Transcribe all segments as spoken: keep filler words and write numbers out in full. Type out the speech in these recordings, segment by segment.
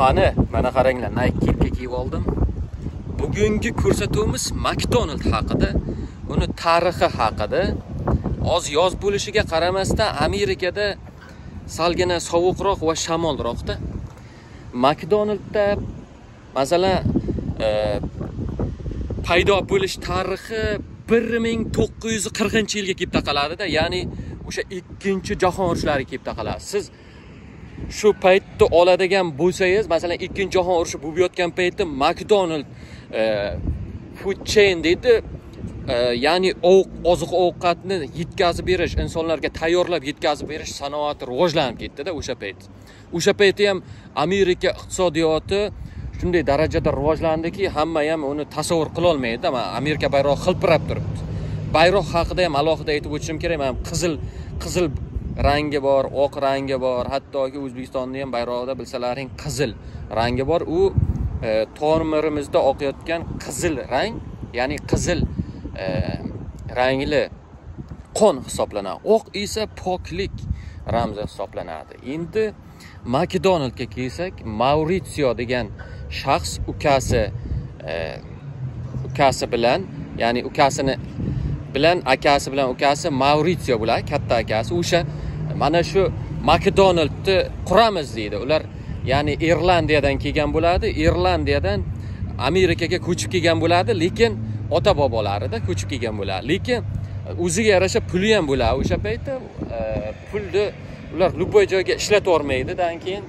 Qani, mana qaranglar, Nike kiyimga kiyib oldim. Bugungi ko'rsatuvimiz McDonald haqida, uni tarixi haqida. Oz yoz bo'lishiga qaramasdan Amerikada salgina sovuqroq va shamolroqda. McDonaldda masalan e, paydo bo'lish tarixi bir ming to'qqiz yuz qirqinchi yilga kelib taqaladida, ya'ni o'sha ikkinchi jahon urushlariga kelib taqaladi. Siz shu paytda oladigan bo'lsangiz, masalan ikkinchi jahon urushi bo'lib yotgan paytda McDonald e, food chain deydi, e, ya'ni oziq-ovqatni yetkazib berish, insonlarga tayyorlab yetkazib berish sanoati rivojlanib ketdi-da o'sha payt. O'sha paytda ham Amerika iqtisodiyoti shunday darajada rivojlandiki, hamma ham uni tasavvur qila olmaydi. Amerika bayrog'i xilpirab turibdi. Bayroq haqida ham alohida aytib o'tishim kerak. Men qizil qizil rangi bor, oq rangi bor, hattoki O'zbekistonda ham bayrog'ida bilsalaring qizil rangi bor. U e, tomirimizda oqayotgan qizil rang, ya'ni qizil e, rangli qon hisoblanadi. Oq esa poklik ramzi hisoblanadi. Endi McDonaldga kelsak, Mauricio degan shaxs ukasi e, ukasi bilan, ya'ni ukasini bilan akasi bilan ukasi Mauricio bo'ladi, katta akasi. O'sha mana shu McDonaldni quramiz deydi. Ular ya'ni Irlandiyadan kelgan bo'ladi. Irlandiyadan Amerikaga ko'chib kelgan bo'ladi, lekin ota bobolarida ko'chib kelgan bo'ladi. Lekin o'ziga yarasha puli ham bo'ladi. O'sha paytda e, pulni ular любой joyga ishlatib yormaydi-dan keyin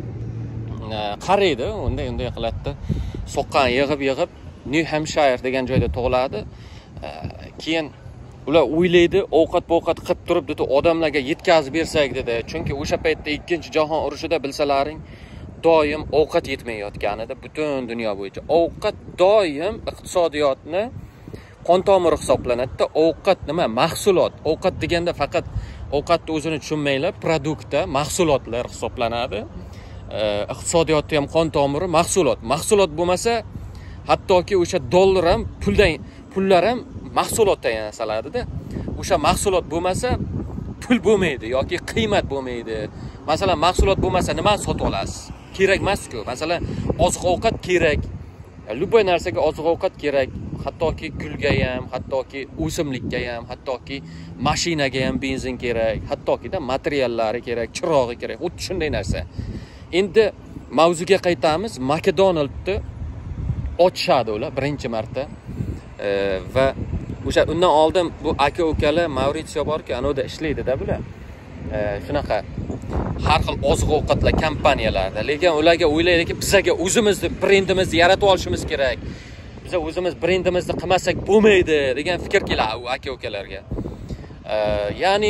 e, qaraydi, unday unday qiladi. Soqqan yig'ib-yig'ib New Hampshire degan joyda tug'iladi. E, keyin ular o'ylaydi, ovqat-ovqat qilib turib dedi, odamlarga yetkazib bersak dedi. Chunki o'sha paytda ikkinchi jahon urushida bilsalaring, doim ovqat yetmayotgan edi butun dunyo bo'yicha. Ovqat doim iqtisodiyotni qon tomiri hisoblanadi. Ovqat nima? Mahsulot. Ovqat deganda faqat ovqatni o'zini tushunmaylar, produktda mahsulotlar hisoblanadi. E, iqtisodiyotda ham qon tomiri mahsulot. Mahsulot bo'lmasa, hattoki o'sha dollar ham, puldan pullar ham mahsulotdan yasaladida. O'sha mahsulot bo'lmasa, pul bo'lmaydi yoki qiymat bo'lmaydi. Masalan, mahsulot bo'lmasa nima sotib olasiz? Kerak emas-ku. Masalan, oziq-ovqat kerak. Любой narsaga oziq-ovqat kerak. Hattoki gulga ham, hattoki o'simlikka ham, hattoki mashinaga ham benzin kerak, hattokida materiallari kerak, chirog'i kerak. Xuddi shunday narsa. Endi mavzuga qaytamiz. McDonaldni ochishadi ular birinchi marta. E, va o'sha undan oldin bu aka-ukalar Mauricio borki, anoda ishlaydi-da bular. E, shunaqa har xil oziq-ovqatlar kompaniyalarida. Lekin ularga o'ylaydiki, bizga o'zimizni brendimizni yaratib olishimiz kerak. Biz o'zimiz brendimizni qilmasak bo'lmaydi degan fikr keladi u aka-ukalarga. E, ya'ni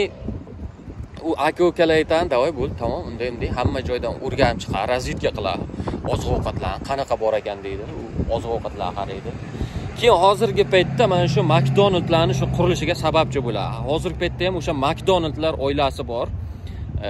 u aka-ukalar aytadi, "Davay bo'ldi, tamom, unday unday hamma joydan o'rganib chiqar, razvedka qiladi. Oziq-ovqatlar qanaqa bor ekan" deydi. U oziq-ovqatlarga qaraydi. Keyin hozirgi paytda mana shu McDonaldlarning shu qurilishiga sababchi bo'ladi. Hozirgi paytda ham o'sha McDonaldlar oilasi bor. E,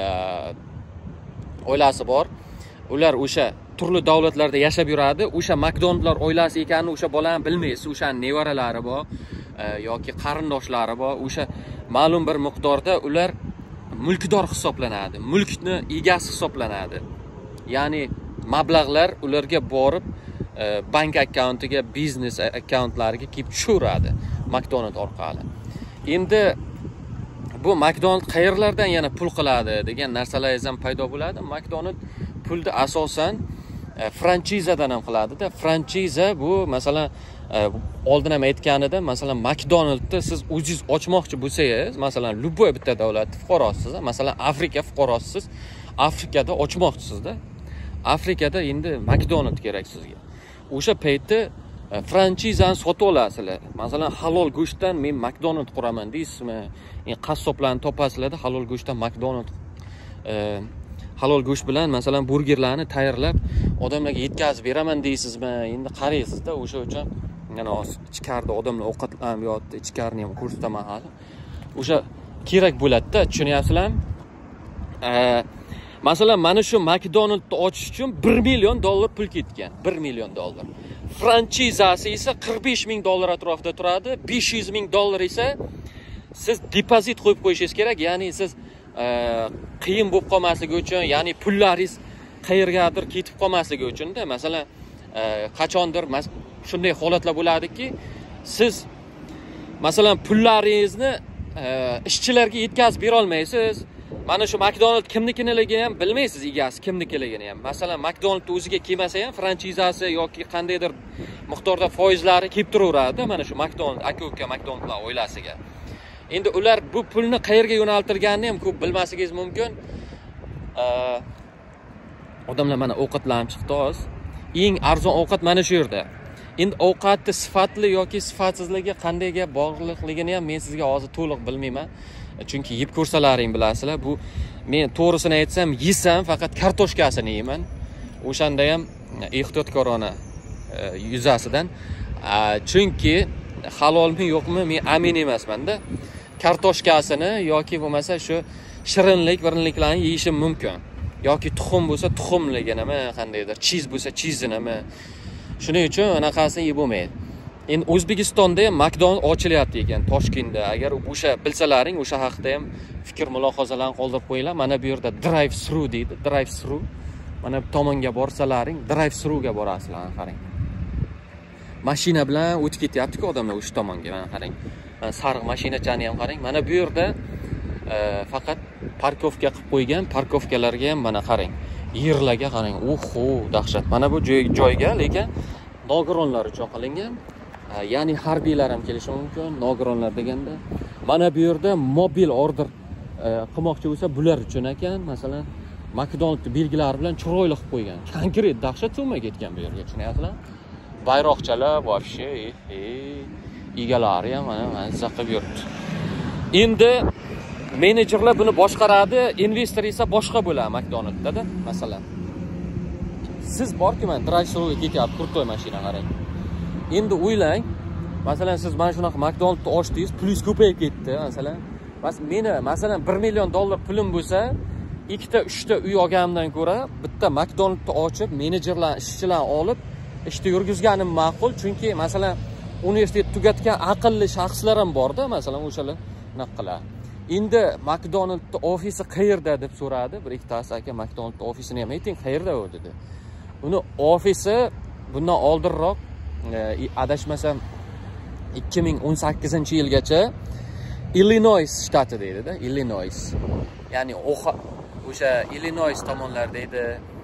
oilasi bor. Ular o'sha turli davlatlarda yashab yuradi. O'sha McDonaldlar oilasi ekanini o'sha bolani bilmaysiz. O'sha nevaralari bor e, yoki qarindoshlari bor. O'sha ma'lum bir miqdorda ular mulkdor hisoblanadi. Mulkni egasi hisoblanadi. Ya'ni mablag'lar ularga borib e, bank akkauntiga, biznes akkauntlariga kelib tushiradi McDonald orqali. Endi bu McDonald qayerlardan yana pul qiladi degan narsalar ham paydo bo'ladi. McDonald pulni asosan e, franchizadan ham qiladi-da. Franchiza bu masalan e, oldin ham aytganida, masalan McDonaldni siz o'zingiz ochmoqchi bo'lsangiz, masalan любой bitta davlat fuqarosiz, masalan Afrika fuqarosisiz, Afrikada ochmoqchisizda. Afrikada endi McDonald kerak sizga. O'sha paytda e, franchizani sotib olasizlar. Masalan, halol go'shtdan men McDonald quraman deysizmi? Endi qassoblarni topasizlarda halol go'shtdan McDonald e, halol go'sht bilan masalan burgerlarni tayyorlab odamlarga yetkazib beraman deysizmi? Endi qaraysizda, o'sha uchun yana ichkarida odamlar ovqatlanib yotdi, ichkarini ham ko'rsataman hali. O'sha kerak bo'ladi-da, tushunyapsizlarmi? E, masalan, mana shu McDonaldni ochish uchun bir million dollar pul ketgan. bir million dollar. Franchizasi esa qirq besh ming dollar atrofida turadi. besh yuz ming dollar esa siz depozit qo'yib qo'yishingiz kerak. Ya'ni siz e, qiyin bo'lib qolmasligi uchun, ya'ni pullaringiz qayergadir ketib qolmasligi uchun-da, masalan, qachondir shunday holatlar bo'ladiki, siz masalan pullaringizni ishchilarga yetkazib bera olmaysiz. Mana shu McDonald kimnikiligini ham bilmaysiz, egasi kimnikiligini ham. Masalan, McDonald o'ziga kelmasa ham franchizasi yoki qandaydir miqdorda foizlari kelib turaveradi mana shu McDonald aka-uka McDonaldlar oilasiga. Endi ular bu pulni qayerga yo'naltirganini ham ko'p bilmasligingiz mumkin. Odamlar mana ovqatlanib chiqdi oz. Eng arzon ovqat mana shu yerda. Endi ovqatni sifatli yoki sifatsizligi qandayga bog'liqligini ham men sizga hozir to'liq bilmayman. Chunki yeb ko'rsalaring bilasizlar, bu men to'g'risini aytsam, yesam faqat kartoshkasini yeyman. O'shanda ham ehtiyotkorona yuzasidan. Chunki halolmi yo'qmi men amin emasman-da. Kartoshkasini yoki bo'lmasa shu shirinlik, virinliklarni yeyishim mumkin. Yoki tuxum bo'lsa tuxumliginimi, qandaydir cheese bo'lsa cheese'nimi. Shuning uchun anaqasini yeb bo'lmaydi. Endi O'zbekistonda ham McDonald ochilyapti ekan, Toshkentda. Agar o'sha bilsalaring, o'sha haqida ham fikr mulohazalarni qoldirib qo'yinglar. Mana bu yerda drive through deydi, drive through. Mana bu tomonga borsalaring, drive through ga borasizlar, qarang. Mashina bilan o'tib ketyapti-ku odamlar o'sha tomonga, mana qarang. Sariq mashinachani ham qarang. Mana bu yerda faqat parkovka qilib qo'ygan, parkovkalarga ham mana qarang. Yerlarga qarang. Oho, dahshat. Mana bu joyga lekin nogironlar uchun qilingan. Ya'ni harbiylar ham kelishi mumkin, nogironlar deganda. Mana bu yerda mobil order qilmoqchi bo'lsa, bular uchun ekan, masalan, McDonald belgilari bilan chiroyli qilib qo'ygan. Konkret dahshat so'may ketgan bu yerga, tushunyapsizlar? Bayroqchalar voобще, egalari ham mana mazza qilib yuribdi. Endi menejerlar buni boshqaradi, investor esa boshqa bo'ladi McDonald'da, masalan. Siz borki, men drive-thruga ketyapti, kurtoy mashina qarang. Endi o'ylang, masalan, siz mana shunaqa McDonald'ni ochdingiz, plyus ko'payib ketdi, masalan. Mas meni, masalan, bir million dollar pulim bo'lsa, ikkita, uchta uy olganimdan ko'ra, bitta McDonald'ni ochib, menejerlar, ishchilar olib, ishni yurgizganim ma'qul, chunki masalan, universitet tugatgan aqlli shaxslar ham bor-da, masalan, o'shalar naqqilar. Endi McDonald'ni ofisi qayerda deb so'radi, bir ikkitasi aka McDonald'ni ofisini ham ayting, qayerda u dedi. Uni ofisi bundan oldinroq adashmasam ikki ming o'n sakkizinchi yilgacha Illinois shtati deydi-da, Illinois. Ya'ni o'sha Illinois tomonlarda edi.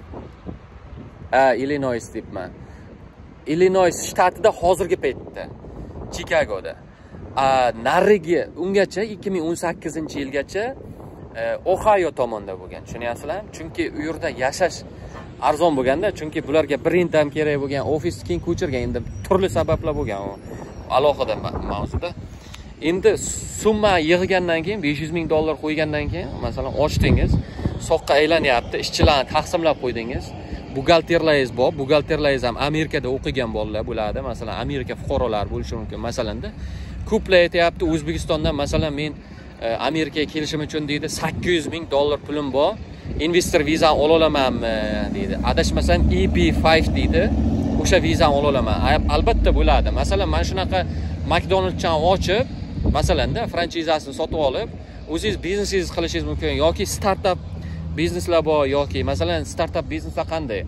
Ha, Illinois debman. Illinois shtatida hozirgi paytda, Chicagoda. Narigi ungacha ikki ming o'n sakkizinchi yilgacha Ohio tomonda bo'lgan. Tushunyapsizlar? Chunki u yerda yashash arzon bo'lganda, chunki bularga brend ham kerak bo'lgan, ofis keyin ko'chirgan, endi turli sabablar bo'lgan u alohida mavzuda. Endi summa yig'gandan keyin besh yuz ming dollar qo'ygandan keyin, masalan, ochdingiz, soqqa aylanyapti, ishchilarni taqsimlab qo'ydingiz. Bugalterlaringiz bor, bugalterlaringiz ham Amerikada o'qigan bolalar bo'ladi, masalan, Amerika fuqarolari bo'lishi mumkin, masalanda. Ko'plar aytayapti, O'zbekistondan masalan men Amerikaga kelishim uchun deydi sakkiz yuz ming dollar pulim bor, investor vizani ola olamanmi deydi. Adashmasam E B besh deydi. O'sha vizani ola olaman. Albatta bo'ladi. Masalan, mana shunaqa McDonald'chan ochib, masalanda franchizasini sotib olib, o'zingiz biznesingiz qilishingiz mumkin yoki startup bizneslar bor yoki masalan startup bizneslar qanday?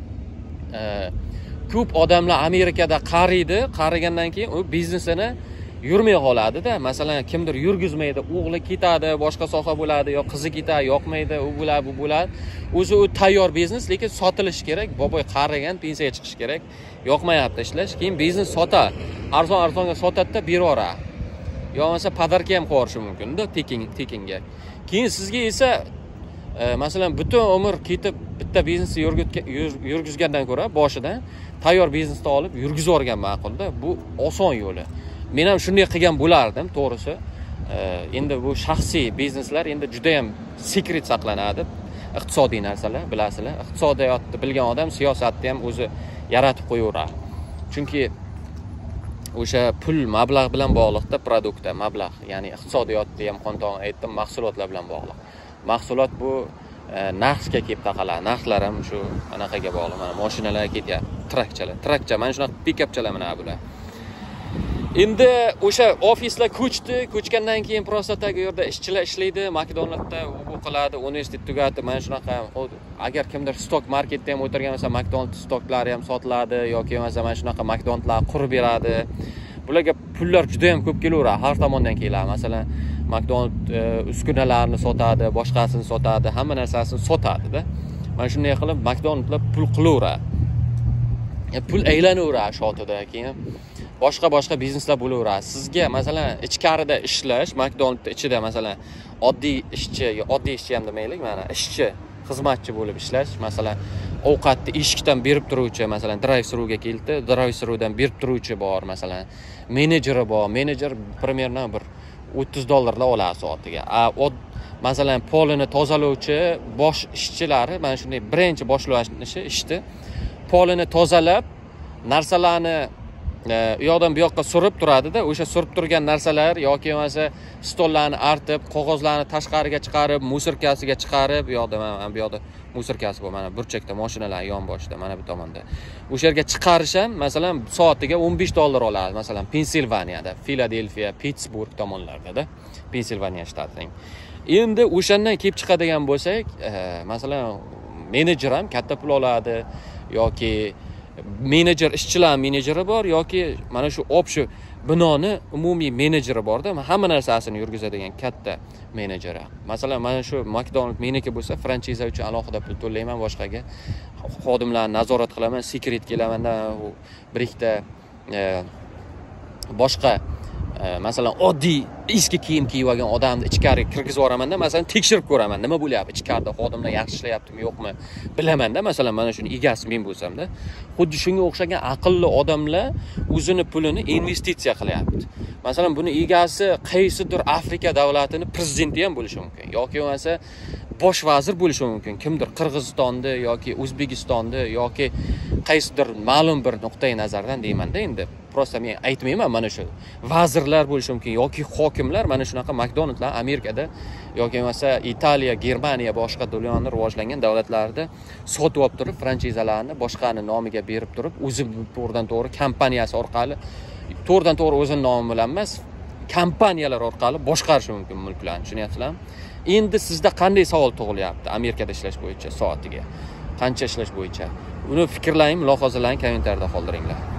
Ko'p odamlar Amerikada qariydi, qarigandan keyin u biznesini yurmay qoladi-da. Masalan, kimdir yurgizmaydi, o'g'li ketadi, boshqa soha bo'ladi, yo qizi ketadi, yoqmaydi, u bo'ladi, bu bo'ladi. O'zi u tayyor biznes, lekin sotilish kerak. Boboy qarigan, pensiyaga chiqish kerak. Yoqmayapti ishlash, keyin biznes sota, arzon-arzonga sotadi-da, beraveradi. Yo bo'lmasa podarka ham qo'yishi mumkin-da, tekin tekinga. Keyin sizga esa masalan, butun umr ketib bitta biznesni yurgizgandan ko'ra, boshidan tayyor biznesni olib yurgizib o'rgan ma'qul-da. Bu oson yo'li. Men ham shunday qilgan bo'lardim, to'g'risi. Endi bu shaxsiy bizneslar endi juda ham sekret saqlanadi. Iqtisodiy narsalar, bilasizlar. Iqtisodiyotni bilgan odam siyosatni ham o'zi yaratib qo'yaveradi. Chunki o'sha pul mablag' bilan bog'liqda, produktda mablag', ya'ni iqtisodiyotni ham qonton aytdim, mahsulotlar bilan bog'liq. Mahsulot bu narxga kelib taqaladi. Narxlar ham shu anaqaga bog'liq. Mana mashinalar ketyapti, trakchalar. Trakcha, mana shunaqa pikapchalar mana bular. Endi o'sha ofislar ko'chdi, ko'chgandan keyin prostataga yerda ishchilar ishlaydi, McDonald'da u qiladi, universitet tugatib, mana shunaqa agar kimdir stok marketda ham o'tirgan bo'lsa, McDonald stoklari ham sotiladi yoki bo'lmasa mana shunaqa McDonaldlar qurib beradi. Bularga pullar juda ham ko'p kelaveradi, har tomondan keladi. Masalan, McDonald uskunalarni sotadi, boshqasini sotadi, hamma narsasini sotadi-da. Mana shunday qilib McDonaldlar pul qilaveradi. Pul aylanaveradi shotida, keyin boshqa boshqa bizneslar bo'laveradi. Sizga masalan ichkarida ishlash, McDonald's ichida masalan oddiy ishchi, yo oddiy ishchi ham demaylik, mana ishchi, xizmatchi bo'lib ishlash, masalan ovqatni eshikdan berib turuvchi, masalan drive-thruga keldi, drive-thrudan berib turuvchi bor, masalan menejeri bor. Menejer примерно bir o'ttiz dollarlar oladi soatiga. A masalan polini tozalovchi bosh ishchilari mana shunday birinchi boshlanishi ishdi. Polini tozalab, narsalarni u yoqdan bu yoqqa surib turadi-da, o'sha surib turgan narsalar yoki bo'lmasa stollarni artib, qog'ozlarni tashqariga chiqarib, musorkasiga chiqarib, bu yoqda mana bu yoqda musorkasi bor, mana burchakda mashinalar yon boshida, mana bu tomonda. O'sha yerga chiqarish ham masalan soatiga o'n besh dollar oladi, masalan Pensilvaniyada, Filadelfiya, Pittsburgh tomonlarida-da, Pensilvaniya shtatining. Endi o'shandan kelib chiqadigan bo'lsak, masalan menejer ham katta pul oladi yoki menejer, ishchilar menejeri bor yoki mana shu obshu binoni umumiy menejeri borda, hamma narsasini yurgizadigan katta menejeri. Masalan, mana shu McDonald meniki bo'lsa, franchiza uchun alohida pul to'layman, boshqaga xodimlarni nazorat qilaman, sekret kelamanda, u bir ikkita boshqa masalan oddiy eski kiyim kiyib olgan odamni ichkariga kirgizib yuboramanda, masalan tekshirib ko'raman, nima bo'lyapti ichkarida, xodimlar yaxshi ishlayaptimi, yo'qmi bilamanda. Masalan, mana shuni egasi men bo'lsam-da, xuddi shunga o'xshagan aqlli odamlar o'zini pulini investitsiya qilyapti. Masalan, buni egasi qaysidir Afrika davlatini prezidenti ham bo'lishi mumkin yoki bo'lmasa bosh vazir bo'lishi mumkin. Kimdir Qirg'izistonda yoki O'zbekistonda yoki qaysidir ma'lum bir nuqtai nazardan deyman-da, endi prosta men aytmayman, mana shu vazirlar bo'lishi mumkin yoki hokimlar mana shunaqa McDonaldlar Amerikada yoki bo'lmasa Italiya, Germaniya, boshqa dunyoning rivojlangan davlatlarida sotib olib turib, franchizalarni boshqani nomiga berib turib, o'zi to'g'ridan to'g'ri kompaniyasi orqali, to'g'ridan to'g'ri o'zining nomi bilan emas, kompaniyalar orqali boshqarishi mumkin mulklarni, tushunyapsizlarmi? Endi sizda qanday savol tug'ilyapti Amerikada ishlash bo'yicha soatiga? Qancha ishlash bo'yicha? Uni fikrlaring, mulohazalaring kommentariyada qoldiringlar.